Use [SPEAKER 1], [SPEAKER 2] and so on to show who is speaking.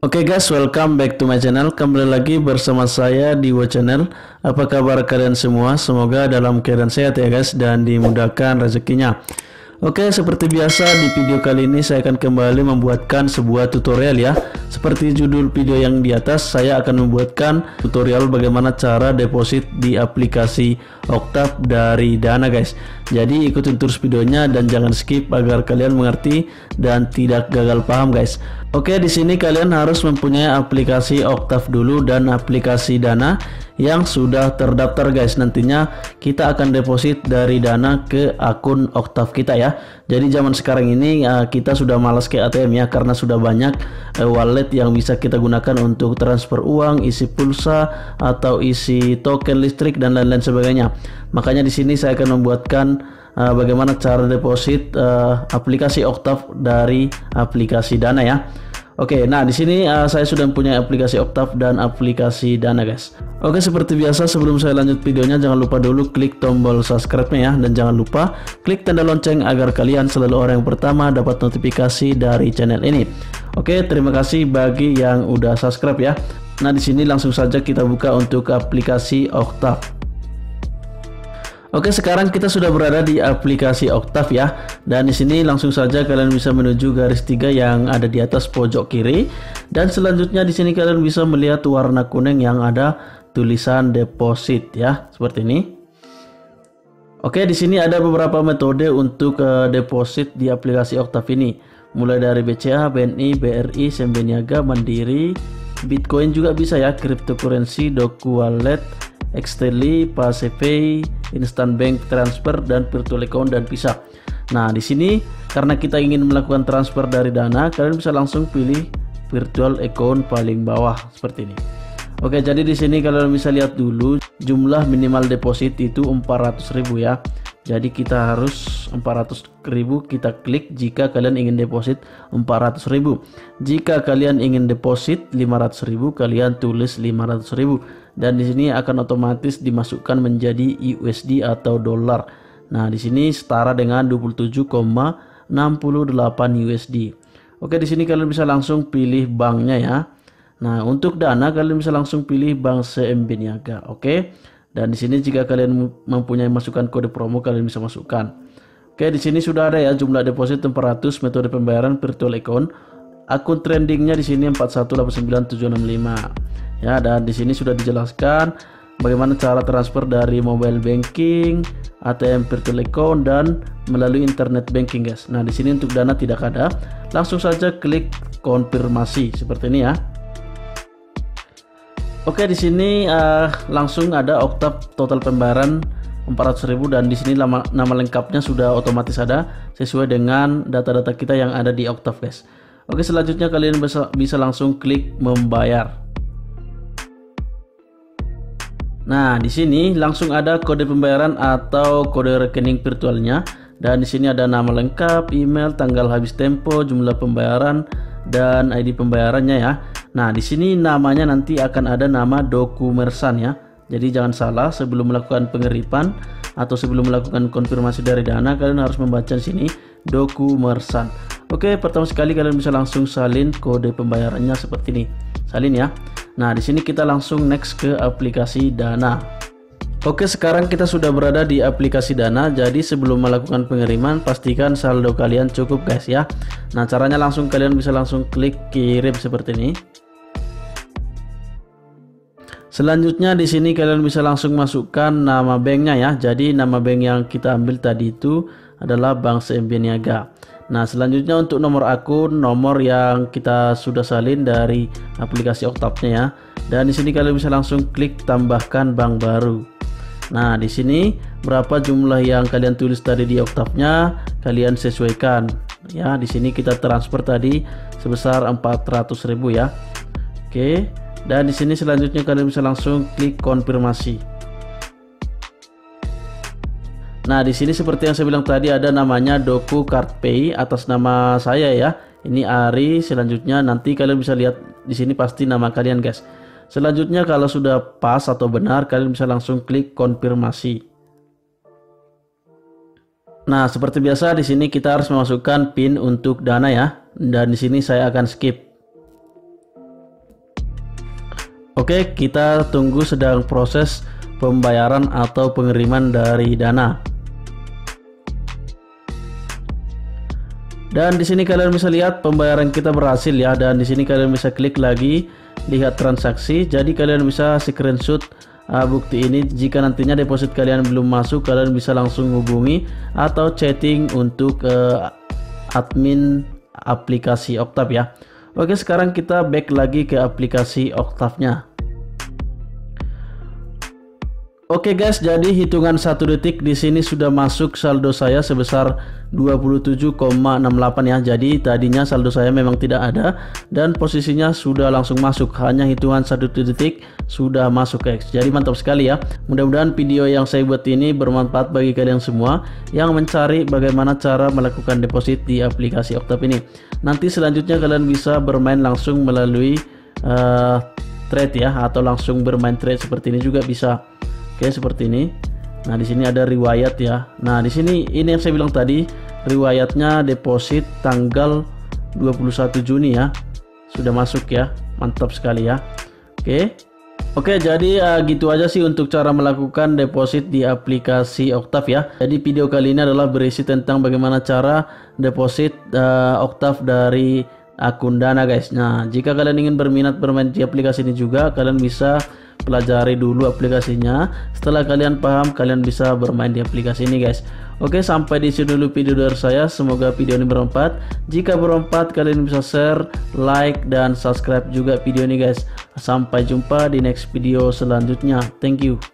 [SPEAKER 1] Oke guys, welcome back to my channel. Kembali lagi bersama saya di Wo Channel. Apa kabar kalian semua? Semoga dalam keadaan sehat ya guys, dan dimudahkan rezekinya. Oke, seperti biasa di video kali ini saya akan kembali membuatkan sebuah tutorial ya. Seperti judul video yang di atas, saya akan membuatkan tutorial bagaimana cara deposit di aplikasi Octave dari Dana guys. Jadi ikutin terus videonya dan jangan skip agar kalian mengerti dan tidak gagal paham guys. Oke, di sini kalian harus mempunyai aplikasi Octave dulu dan aplikasi Dana yang sudah terdaftar guys. Nantinya kita akan deposit dari Dana ke akun Octave kita ya. Jadi zaman sekarang ini kita sudah malas ke ATM ya, karena sudah banyak wallet yang bisa kita gunakan untuk transfer uang, isi pulsa atau isi token listrik dan lain-lain sebagainya. Makanya di sini saya akan membuatkan bagaimana cara deposit aplikasi Octave dari aplikasi Dana ya. Oke, nah di sini saya sudah punya aplikasi Octave dan aplikasi Dana guys. Oke, seperti biasa sebelum saya lanjut videonya, jangan lupa dulu klik tombol subscribe-nya ya, dan jangan lupa klik tanda lonceng agar kalian selalu orang yang pertama dapat notifikasi dari channel ini. Oke, terima kasih bagi yang udah subscribe ya. Nah di sini langsung saja kita buka untuk aplikasi Octave. Oke, sekarang kita sudah berada di aplikasi Octave ya. Dan di sini langsung saja kalian bisa menuju garis 3 yang ada di atas pojok kiri. Dan selanjutnya di sini kalian bisa melihat warna kuning yang ada tulisan deposit ya, seperti ini. Oke, di sini ada beberapa metode untuk deposit di aplikasi Octave ini. Mulai dari BCA, BNI, BRI, SMB Niaga, Mandiri, Bitcoin juga bisa ya, cryptocurrency, Doku Wallet, Xteli, PayPay, Instant Bank Transfer, dan Virtual Account dan Visa. Nah, di sini karena kita ingin melakukan transfer dari Dana, kalian bisa langsung pilih Virtual Account paling bawah seperti ini. Oke, jadi di sini kalian bisa lihat dulu jumlah minimal deposit itu 400.000 ya. Jadi kita harus 400.000 kita klik jika kalian ingin deposit 400.000. Jika kalian ingin deposit 500.000, kalian tulis 500.000. Dan di sini akan otomatis dimasukkan menjadi USD atau dolar. Nah, di sini setara dengan 27,68 USD. Oke, di sini kalian bisa langsung pilih banknya ya. Nah, untuk Dana kalian bisa langsung pilih Bank SMB Niaga. Oke. Dan di sini jika kalian mempunyai masukan kode promo, kalian bisa masukkan. Oke, di sini sudah ada ya jumlah deposit 400, metode pembayaran virtual account. Akun trendingnya di sini 4189765. Ya, dan di sini sudah dijelaskan bagaimana cara transfer dari mobile banking, ATM virtual account, dan melalui internet banking guys. Nah, di sini untuk Dana tidak ada. Langsung saja klik konfirmasi seperti ini ya. Oke, di sini langsung ada Octave total pembayaran 400.000, dan di sini nama lengkapnya sudah otomatis ada sesuai dengan data-data kita yang ada di Octave guys. Oke, selanjutnya kalian bisa langsung klik membayar. Nah, di sini langsung ada kode pembayaran atau kode rekening virtualnya, dan di sini ada nama lengkap, email, tanggal habis tempo, jumlah pembayaran, dan ID pembayarannya ya. Nah, di sini namanya nanti akan ada nama Dokumersan ya. Jadi jangan salah, sebelum melakukan pengiripan atau sebelum melakukan konfirmasi dari Dana, kalian harus membaca di sini Dokumersan. Oke, pertama sekali kalian bisa langsung salin kode pembayarannya seperti ini. Salin ya. Nah, di sini kita langsung next ke aplikasi Dana. Oke, sekarang kita sudah berada di aplikasi Dana. Jadi sebelum melakukan pengiriman, pastikan saldo kalian cukup guys ya. Nah, caranya langsung kalian bisa langsung klik kirim seperti ini. Selanjutnya di sini kalian bisa langsung masukkan nama banknya ya. Jadi nama bank yang kita ambil tadi itu adalah Bank SMB Niaga. Nah, selanjutnya untuk nomor akun, nomor yang kita sudah salin dari aplikasi Octave-nya ya. Dan di sini kalian bisa langsung klik tambahkan bank baru. Nah, di sini berapa jumlah yang kalian tulis tadi di Octave-nya, kalian sesuaikan ya. Di sini kita transfer tadi sebesar 400.000 ya. Oke. Dan di sini selanjutnya kalian bisa langsung klik konfirmasi. Nah, di sini seperti yang saya bilang tadi ada namanya Doku Card Pay atas nama saya ya. Ini Ari. Selanjutnya nanti kalian bisa lihat di sini pasti nama kalian guys. Selanjutnya kalau sudah pas atau benar, kalian bisa langsung klik konfirmasi. Nah, seperti biasa di sini kita harus memasukkan PIN untuk Dana ya. Dan di sini saya akan skip. Oke, kita tunggu sedang proses pembayaran atau pengiriman dari Dana. Dan di sini kalian bisa lihat pembayaran kita berhasil ya, dan di sini kalian bisa klik lagi lihat transaksi. Jadi kalian bisa screenshot bukti ini. Jika nantinya deposit kalian belum masuk, kalian bisa langsung hubungi atau chatting untuk admin aplikasi Octave ya. Oke, sekarang kita back lagi ke aplikasi Octave-nya. Oke guys, jadi hitungan 1 detik di sini sudah masuk saldo saya sebesar 27,68 ya. Jadi tadinya saldo saya memang tidak ada dan posisinya sudah langsung masuk, hanya hitungan 1 detik sudah masuk guys. Jadi mantap sekali ya. Mudah-mudahan video yang saya buat ini bermanfaat bagi kalian semua yang mencari bagaimana cara melakukan deposit di aplikasi Octave ini. Nanti selanjutnya kalian bisa bermain langsung melalui trade ya, atau langsung bermain trade seperti ini juga bisa. Oke, seperti ini. Nah, di sini ada riwayat ya. Nah, di sini ini yang saya bilang tadi, riwayatnya deposit tanggal 21 Juni ya. Sudah masuk ya. Mantap sekali ya. Oke, jadi gitu aja sih untuk cara melakukan deposit di aplikasi Octave ya. Jadi video kali ini adalah berisi tentang bagaimana cara deposit Octave dari akun Dana guys. Nah, jika kalian ingin berminat bermain di aplikasi ini juga, kalian bisa pelajari dulu aplikasinya. Setelah kalian paham, kalian bisa bermain di aplikasi ini guys. Oke, sampai di sini dulu video dari saya. Semoga video ini bermanfaat. Jika bermanfaat, kalian bisa share, like, dan subscribe juga video ini guys. Sampai jumpa di next video selanjutnya. Thank you.